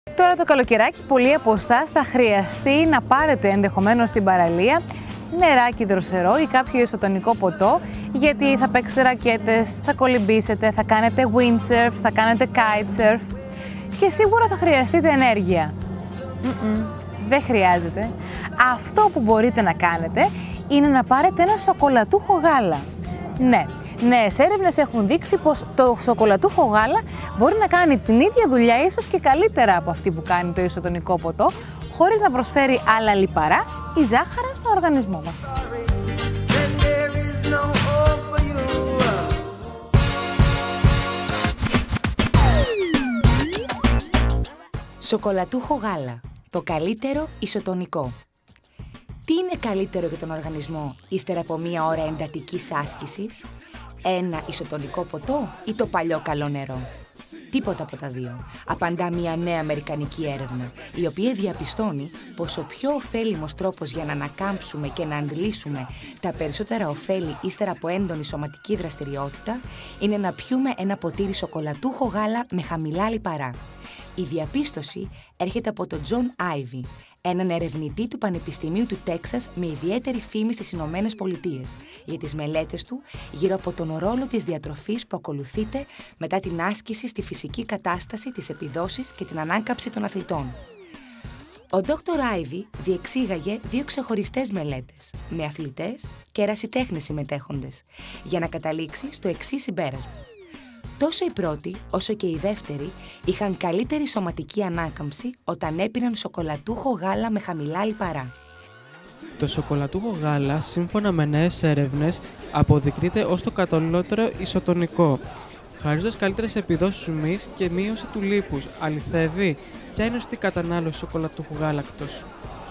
Τώρα το καλοκαιράκι πολλοί από εσάς θα χρειαστεί να πάρετε ενδεχομένως στην παραλία νεράκι δροσερό ή κάποιο ισοτονικό ποτό, γιατί θα παίξετε ρακέτες, θα κολυμπήσετε, θα κάνετε windsurf, θα κάνετε kitesurf και σίγουρα θα χρειαστείτε ενέργεια. Δεν χρειάζεται. Αυτό που μπορείτε να κάνετε είναι να πάρετε ένα σοκολατούχο γάλα. Ναι. Νέες έρευνες έχουν δείξει πως το σοκολατούχο γάλα μπορεί να κάνει την ίδια δουλειά, ίσως και καλύτερα από αυτή που κάνει το ισοτονικό ποτό, χωρίς να προσφέρει άλλα λιπαρά ή ζάχαρα στον οργανισμό μας. Σοκολατούχο γάλα. Το καλύτερο ισοτονικό. Τι είναι καλύτερο για τον οργανισμό ύστερα από μία ώρα εντατικής άσκησης? Ένα ισοτονικό ποτό ή το παλιό καλό νερό? Τίποτα από τα δύο, απαντά μια νέα αμερικανική έρευνα, η οποία διαπιστώνει πως ο πιο ωφέλιμος τρόπος για να ανακάμψουμε και να αντλήσουμε τα περισσότερα ωφέλη ύστερα από έντονη σωματική δραστηριότητα είναι να πιούμε ένα ποτήρι σοκολατούχο γάλα με χαμηλά λιπαρά. Η διαπίστωση έρχεται από τον Τζον Άιβι, έναν ερευνητή του Πανεπιστημίου του Τέξας με ιδιαίτερη φήμη στις Ηνωμένες Πολιτείες, για τις μελέτες του γύρω από τον ρόλο της διατροφής που ακολουθείται μετά την άσκηση στη φυσική κατάσταση, τις επιδόσεις και την ανάκαμψη των αθλητών. Ο Dr. Άιβι διεξήγαγε 2 ξεχωριστές μελέτες με αθλητές και ερασιτέχνες συμμετέχοντες για να καταλήξει στο εξής συμπέρασμα. Τόσο η πρώτη όσο και η δεύτερη είχαν καλύτερη σωματική ανάκαμψη όταν έπιναν σοκολατούχο γάλα με χαμηλά λιπαρά. Το σοκολατούχο γάλα, σύμφωνα με νέες έρευνες, αποδεικνύεται ως το καταλληλότερο ισοτονικό, χαρίζοντας καλύτερες επιδόσεις ζουμής και μείωση του λίπους. Αληθεύει? Ποια είναι η κατανάλωση σοκολατούχου γάλακτος?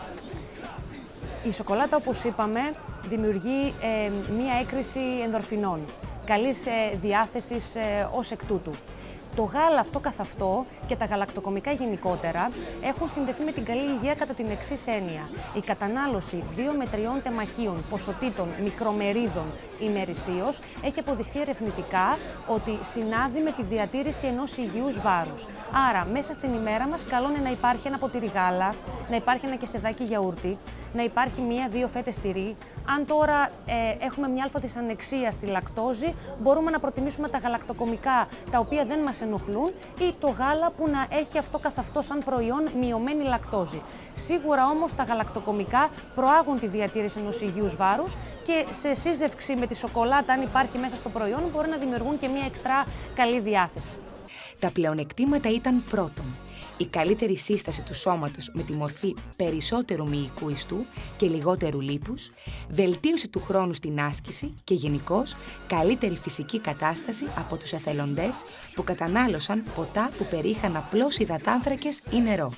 Η σοκολάτα, όπως είπαμε, δημιουργεί μία έκρηση ενδορφινών, καλής διάθεσης ως εκ τούτου. Το γάλα αυτό καθ' αυτό και τα γαλακτοκομικά γενικότερα έχουν συνδεθεί με την καλή υγεία κατά την εξής έννοια. Η κατανάλωση 2 με 3 τεμαχίων ποσοτήτων μικρομερίδων ημερησίως έχει αποδειχθεί ερευνητικά ότι συνάδει με τη διατήρηση ενός υγιούς βάρους. Άρα, μέσα στην ημέρα μας καλό είναι να υπάρχει ένα ποτήρι γάλα, να υπάρχει ένα κεσεδάκι γιαούρτι, να υπάρχει 1-2 φέτες τυρί. Αν τώρα έχουμε μια αλφα της ανεξίας στη λακτόζη, μπορούμε να προτιμήσουμε τα γαλακτοκομικά τα οποία δεν μας ενοχλούν ή το γάλα που να έχει αυτό καθ' αυτό σαν προϊόν μειωμένη λακτόζη. Σίγουρα όμως τα γαλακτοκομικά προάγουν τη διατήρηση ενός υγιούς βάρους και σε σύζευξη με τη σοκολάτα, αν υπάρχει μέσα στο προϊόν, μπορεί να δημιουργούν και μια εξτρά καλή διάθεση. Τα πλεονεκτήματα ήταν πρώτον, η καλύτερη σύσταση του σώματος με τη μορφή περισσότερου μυϊκού ιστού και λιγότερου λίπους, βελτίωση του χρόνου στην άσκηση και γενικώς καλύτερη φυσική κατάσταση από τους εθελοντές που κατανάλωσαν ποτά που περιείχαν απλώς υδατάνθρακες ή νερό.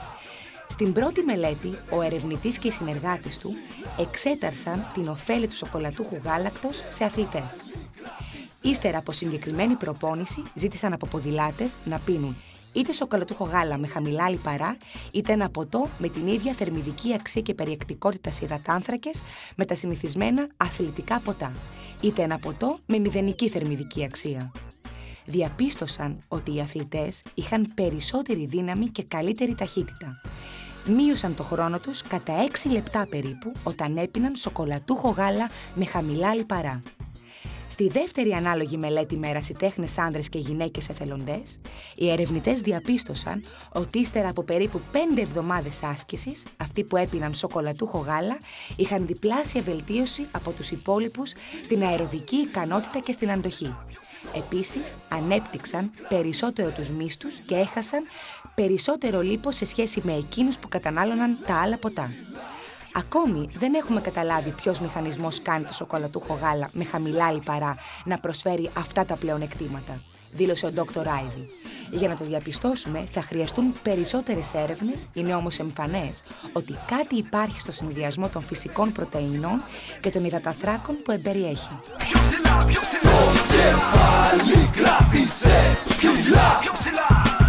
Στην πρώτη μελέτη, ο ερευνητής και οι συνεργάτες του εξέταρσαν την ωφέλη του σοκολατούχου γάλακτος σε αθλητές. Ύστερα από συγκεκριμένη προπόνηση, ζήτησαν από ποδηλάτες να πίνουν είτε σοκολατούχο γάλα με χαμηλά λιπαρά, είτε ένα ποτό με την ίδια θερμιδική αξία και περιεκτικότητα σε υδατάνθρακες με τα συνηθισμένα αθλητικά ποτά, είτε ένα ποτό με μηδενική θερμιδική αξία. Διαπίστωσαν ότι οι αθλητές είχαν περισσότερη δύναμη και καλύτερη ταχύτητα. Μείωσαν το χρόνο τους κατά 6 λεπτά περίπου όταν έπιναν σοκολατούχο γάλα με χαμηλά λιπαρά. Στη δεύτερη ανάλογη μελέτη με ερασιτέχνες άνδρες και γυναίκες εθελοντές, οι ερευνητές διαπίστωσαν ότι ύστερα από περίπου 5 εβδομάδες άσκησης, αυτοί που έπιναν σοκολατούχο γάλα είχαν διπλάσια βελτίωση από τους υπόλοιπους στην αεροβική ικανότητα και στην αντοχή. Επίσης, ανέπτυξαν περισσότερο τους μύστους και έχασαν περισσότερο λίπος σε σχέση με εκείνους που κατανάλωναν τα άλλα ποτά. Ακόμη δεν έχουμε καταλάβει ποιος μηχανισμός κάνει το σοκολατούχο γάλα με χαμηλά λιπαρά να προσφέρει αυτά τα πλεονεκτήματα, δήλωσε ο Dr. Άιβι. Για να το διαπιστώσουμε θα χρειαστούν περισσότερες έρευνες, είναι όμως εμφανές ότι κάτι υπάρχει στο συνδυασμό των φυσικών πρωτεϊνών και των υδαταθράκων που εμπεριέχει. Πιο ψηλά, πιο ψηλά. Το κεφάλι κράτησε ψηλά, πιο ψηλά.